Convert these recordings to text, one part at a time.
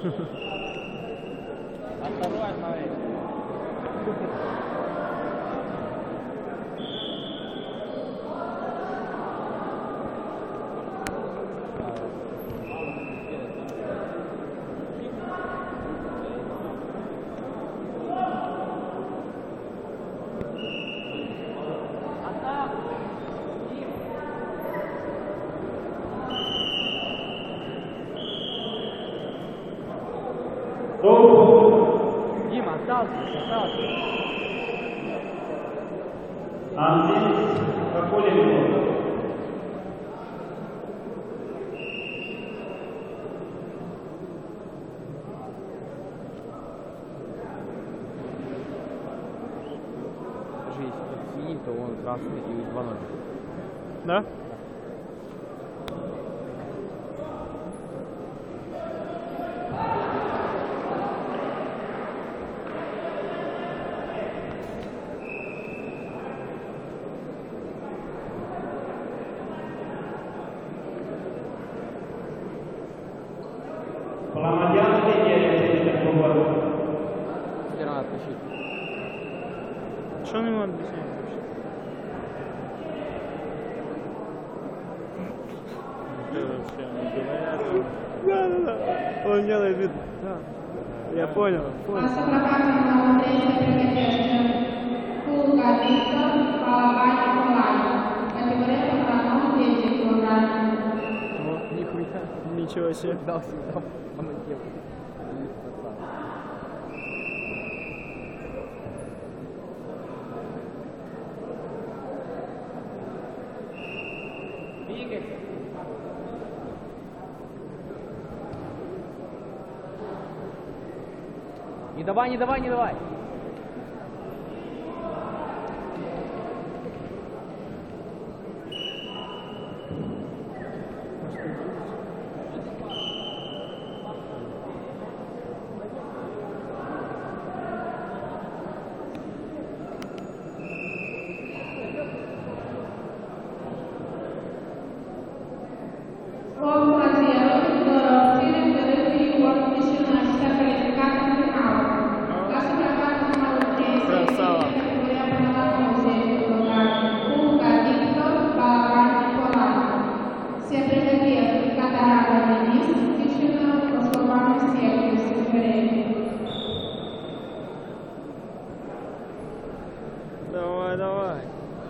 Осторожно. Дима, остался. Андрей Коколенко. Даже если синий, то он красный и 2-0. Да? Паламадян лидирует в побору. Все равно отпустить. Что он ему объясняет вообще? Да. Он делает вид. Да. Я понял. Нихуя. Ничего себе. Дал всегда по ноге. Двигайся. Не давай. Красава. Давай.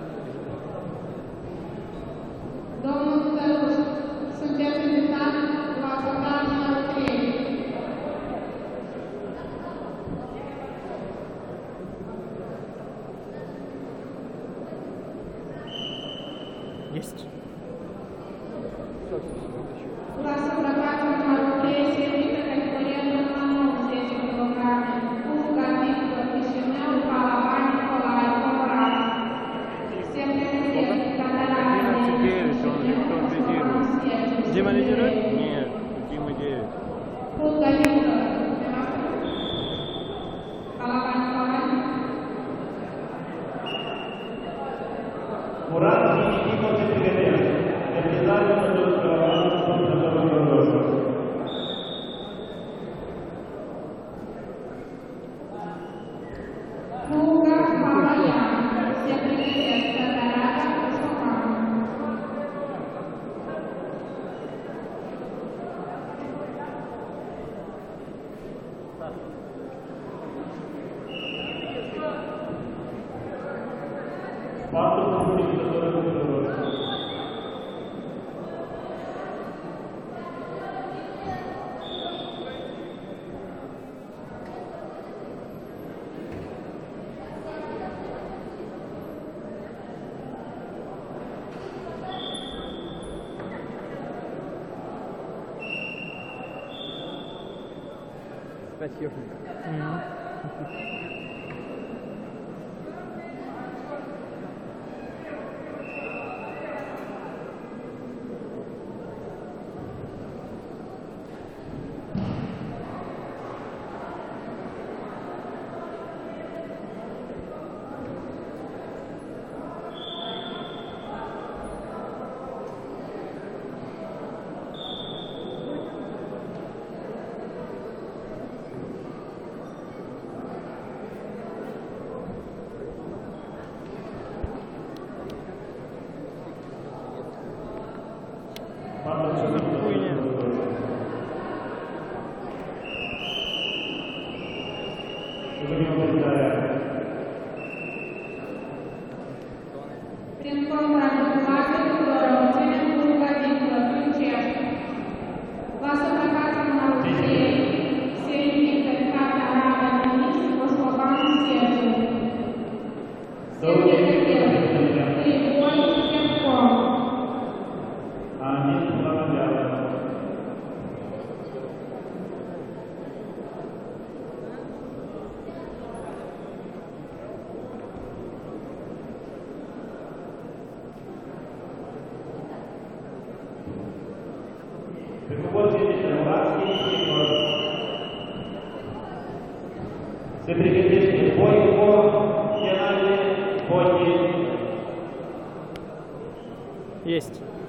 Есть. Дима лидирует? Нет, Дима 9. Мурат и Дима Цепригадян. Обязательно идут Спасибо. И будем представлять. Prin conformitate cu rugăciunea cu rugăciunea Crăciun, va să plecați în auzie, se invită cartea rada nici moscovan sierul. Se invită el, îi voi se pom. Аминь. Благодарю. Вот видите, муравский стихот. Все приготовились бой по финале, боги. Есть.